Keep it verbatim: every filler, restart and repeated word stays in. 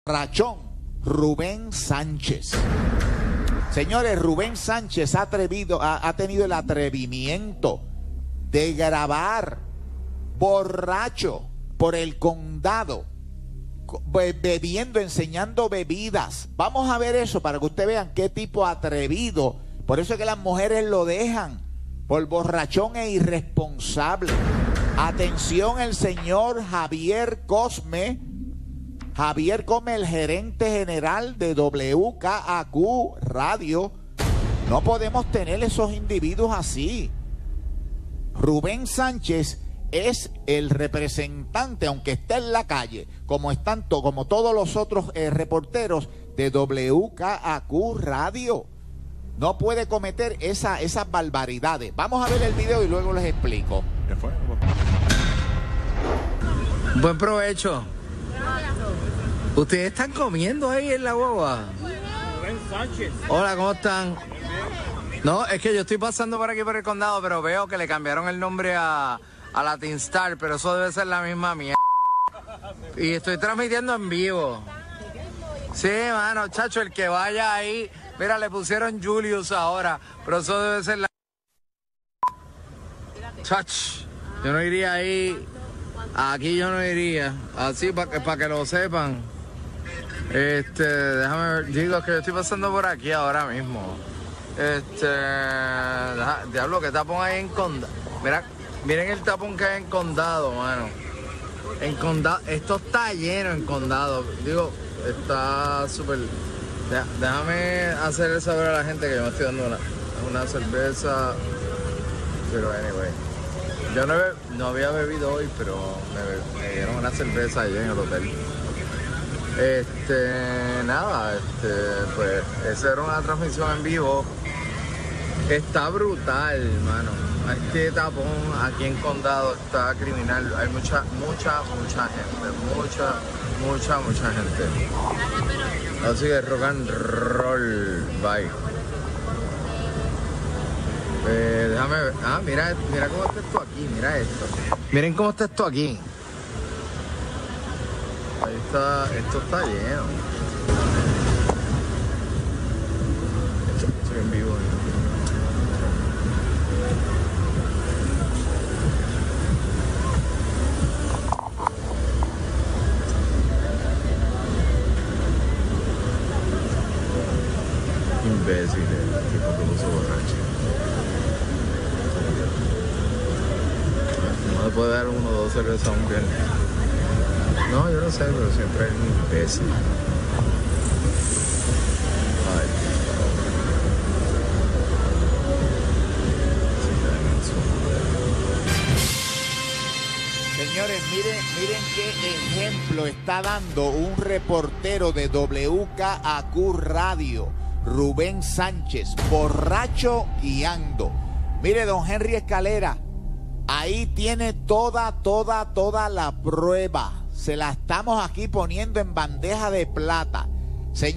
Rachón, Rubén Sánchez. Señores, Rubén Sánchez ha, atrevido, ha, ha tenido el atrevimiento de grabar borracho por el condado, bebiendo, enseñando bebidas. Vamos a ver eso para que ustedes vean qué tipo atrevido. Por eso es que las mujeres lo dejan, por borrachón e irresponsable. Atención, el señor Javier Cosme. Javier Cosme, el gerente general de W K A Q Radio. No podemos tener esos individuos así. Rubén Sánchez es el representante, aunque está en la calle, como están to, como todos los otros eh, reporteros de W K A Q Radio. No puede cometer esa, esas barbaridades. Vamos a ver el video y luego les explico. ¿Qué fue? Buen provecho. ¿Ustedes están comiendo ahí en la guagua? Rubén Sánchez. Hola, ¿cómo están? No, es que yo estoy pasando por aquí por el condado, pero veo que le cambiaron el nombre a, a Latin Star, pero eso debe ser la misma mierda. Y estoy transmitiendo en vivo. Sí, mano, chacho, el que vaya ahí, mira, le pusieron Julius ahora, pero eso debe ser la... Chach, yo no iría ahí, aquí yo no iría, así para que, pa que lo sepan. Este, déjame ver, digo que yo estoy pasando por aquí ahora mismo. Este, deja, diablo, que tapón hay en condado. Mira, miren el tapón que hay en condado, mano. En condado, esto está lleno en condado. Digo, está súper... Déjame hacerle saber a la gente que yo me estoy dando una, una cerveza. Pero anyway, yo no, he, no había bebido hoy, pero me, me dieron una cerveza allí en el hotel. Este, nada, este, pues, esa era una transmisión en vivo. Está brutal, mano. Este tapón aquí en condado está criminal. Hay mucha, mucha, mucha gente. Mucha, mucha, mucha gente. Así que rock and roll, bye. Eh, déjame ver. Ah, mira, mira cómo está esto aquí, mira esto. Miren cómo está esto aquí. Ahí está, esto está lleno. Esto, estoy en vivo. Imbécil, el tipo que puso borracho. No le puede dar uno o dos cervezas a un viernes. No, yo no sé, pero siempre es un imbécil. Ay. Señores, miren, miren qué ejemplo está dando un reportero de W K A Q Radio, Rubén Sánchez, borracho guiando. Mire, don Henry Escalera, ahí tiene toda, toda, toda la prueba. Se la estamos aquí poniendo en bandeja de plata.